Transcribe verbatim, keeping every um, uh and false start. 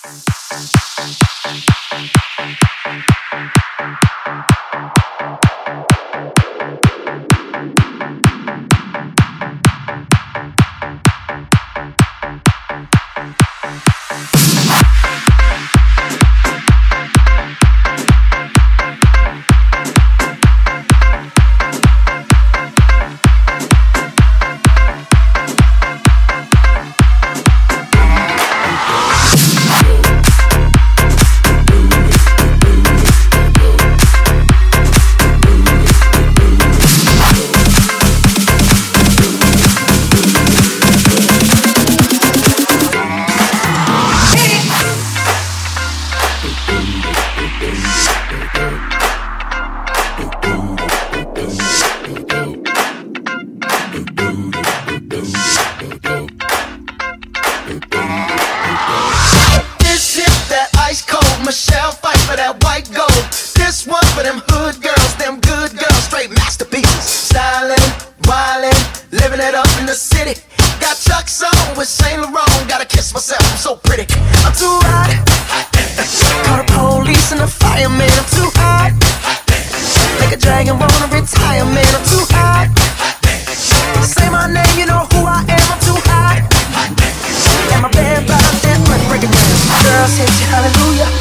Michelle fight for that white gold. This one for them hood girls, them good girls, straight masterpieces. Styling, wildin', living it up in the city. Got Chuck's on with Saint Laurent. Gotta kiss myself, I'm so pretty. I'm too hot. Call the police and the fireman. I'm too hot. Make a dragon wanna retire, man. I'm too hot. Say my name, you know who I am. I'm too hot. And my band bought that money, break it down. Girls hit you, hallelujah.